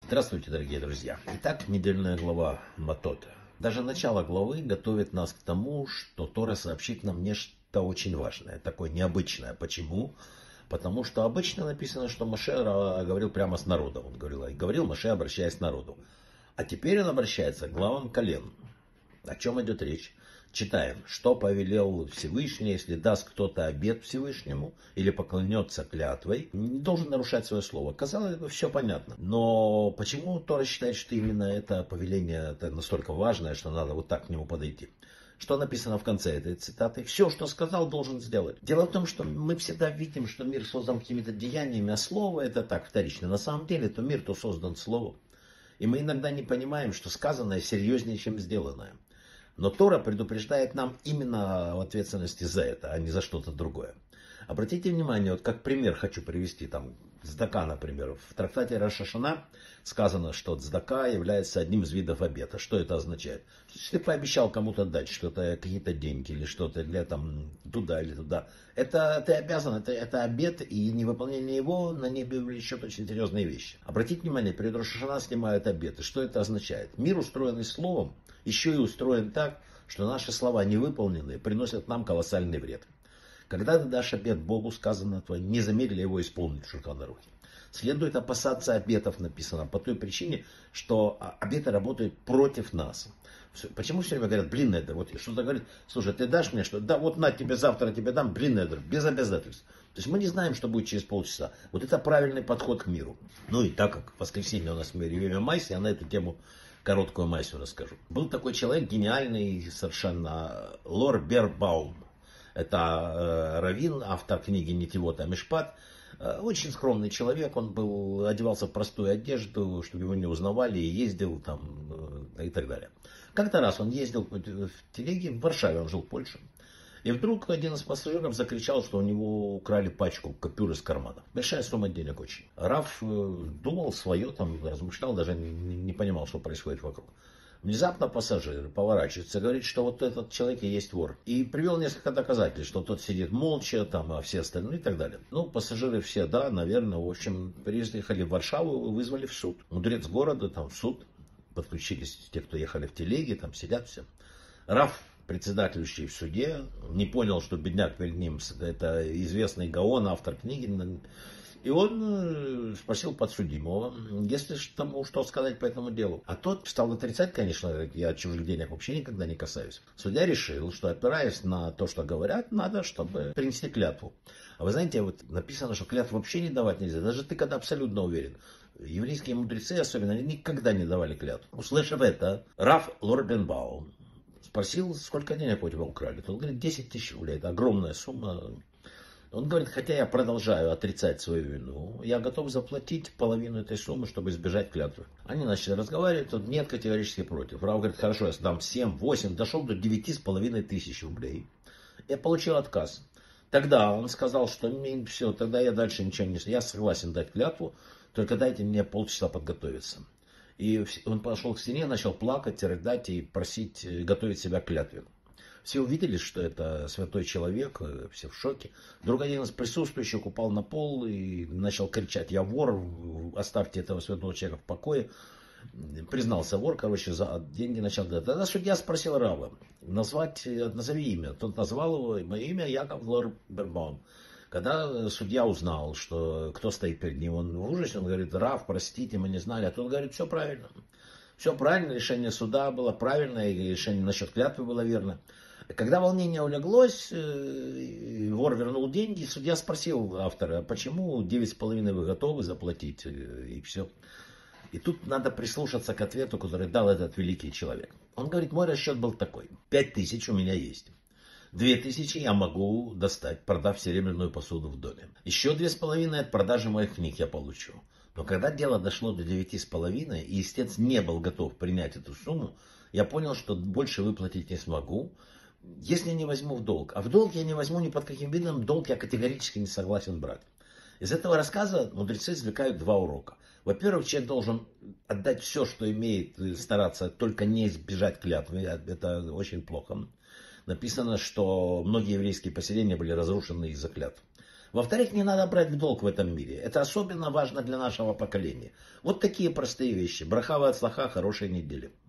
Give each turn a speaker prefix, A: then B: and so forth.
A: Здравствуйте, дорогие друзья. Итак, недельная глава Матот. Даже начало главы готовит нас к тому, что Тора сообщит нам нечто очень важное, такое необычное. Почему? Потому что обычно написано, что Моше говорил прямо с народом. Он говорил Моше, обращаясь к народу. А теперь он обращается к главам колен. О чем идет речь? Читаем, что повелел Всевышний, если даст кто-то обет Всевышнему или поклонется клятвой, не должен нарушать свое слово. Казалось бы, все понятно. Но почему Тора считает, что именно это повеление это настолько важное, что надо вот так к нему подойти? Что написано в конце этой цитаты? Все, что сказал, должен сделать. Дело в том, что мы всегда видим, что мир создан какими-то деяниями, а слово это так вторично. На самом деле, то мир-то создан словом. И мы иногда не понимаем, что сказанное серьезнее, чем сделанное. Но Тора предупреждает нам именно в ответственности за это, а не за что-то другое. Обратите внимание, вот как пример хочу привести, там, цдака, например. В трактате Рош ха-Шана сказано, что цдака является одним из видов обета. Что это означает? Если ты пообещал кому-то дать что-то, какие-то деньги или что-то для там туда или туда, это ты обязан, это обет, и невыполнение его на небе влечет очень серьезные вещи. Обратите внимание, перед Рош ха-Шана снимают обеты. Что это означает? Мир, устроенный словом, еще и устроен так, что наши слова невыполненные приносят нам колоссальный вред. Когда ты дашь обет Богу, сказано твое, не замедли его исполнить в Шулхан Арухе. Следует опасаться обетов, написано, по той причине, что обеты работают против нас. Почему все время говорят, блин, это, вот что-то говорит, слушай, ты дашь мне что? Да, вот на тебе завтра тебе дам, блин, это, без обязательств. То есть мы не знаем, что будет через полчаса. Вот это правильный подход к миру. Ну и так как в воскресенье у нас в мире время Майси, я на эту тему короткую Майсу расскажу. Был такой человек гениальный совершенно, Лор Бербаум. Это раввин, автор книги Нетивот Амишпат. Очень скромный человек, он был, одевался в простую одежду, чтобы его не узнавали, и ездил там и так далее. Как-то раз он ездил в телеге, в Варшаве, он жил в Польше. И вдруг один из пассажиров закричал, что у него украли пачку купюр из кармана. Большая сумма денег очень. Рав думал свое, там размышлял, даже не понимал, что происходит вокруг. Внезапно пассажир поворачивается, говорит, что вот этот человек и есть вор. И привел несколько доказательств, что тот сидит молча, там, а все остальные и так далее. Ну, пассажиры все, да, наверное, в общем, приехали в Варшаву, вызвали в суд. Мудрец города, там, в суд. Подключились те, кто ехали в телеге, там сидят все. Рав, председательствующий в суде, не понял, что бедняк перед ним, это известный Гаон, автор книги. И он спросил подсудимого, есть ли тому что сказать по этому делу. А тот стал отрицать, конечно, я чужих денег вообще никогда не касаюсь. Судья решил, что опираясь на то, что говорят, надо, чтобы принести клятву. А вы знаете, вот написано, что клятву вообще не давать нельзя, даже ты когда абсолютно уверен. Еврейские мудрецы особенно, они никогда не давали клятву. Услышав это, Рав Лорбенбаум спросил, сколько денег у тебя украли. Тот говорит, 10 тысяч рублей, это огромная сумма. Он говорит, хотя я продолжаю отрицать свою вину, я готов заплатить половину этой суммы, чтобы избежать клятвы. Они начали разговаривать, тот нет, категорически против. Рав говорит, хорошо, я дам 7, 8, дошел до 9,5 тысяч рублей. Я получил отказ. Тогда он сказал, что все, тогда я дальше ничего не... Я согласен дать клятву, только дайте мне полчаса подготовиться. И он пошел к стене, начал плакать, рыдать и просить готовить себя к клятве. Все увидели, что это святой человек, все в шоке. Вдруг один из присутствующих упал на пол и начал кричать, я вор, оставьте этого святого человека в покое. Признался вор, короче, за деньги начал дать. Тогда судья спросил Рава, назови имя. Тот назвал его, мое имя Яков Лорбербаум. Когда судья узнал, что кто стоит перед ним, он в ужасе, он говорит, Рав, простите, мы не знали. А тот говорит, все правильно. Все правильно, решение суда было правильное, и решение насчет клятвы было верно. Когда волнение улеглось, вор вернул деньги, судья спросил автора, почему 9,5 вы готовы заплатить, и все. И тут надо прислушаться к ответу, который дал этот великий человек. Он говорит, мой расчет был такой, 5000 у меня есть. 2000 я могу достать, продав серебряную посуду в доме. Еще 2,5 от продажи моих книг я получу. Но когда дело дошло до 9,5, и истец не был готов принять эту сумму, я понял, что больше выплатить не смогу, если не возьму в долг. А в долг я не возьму ни под каким видом, долг я категорически не согласен брать. Из этого рассказа мудрецы извлекают два урока. Во-первых, человек должен отдать все, что имеет, стараться только не избежать клятвы. Это очень плохо. Написано, что многие еврейские поселения были разрушены из-за клятв. Во-вторых, не надо брать в долг в этом мире. Это особенно важно для нашего поколения. Вот такие простые вещи. Браха ва ацлаха, хорошей недели.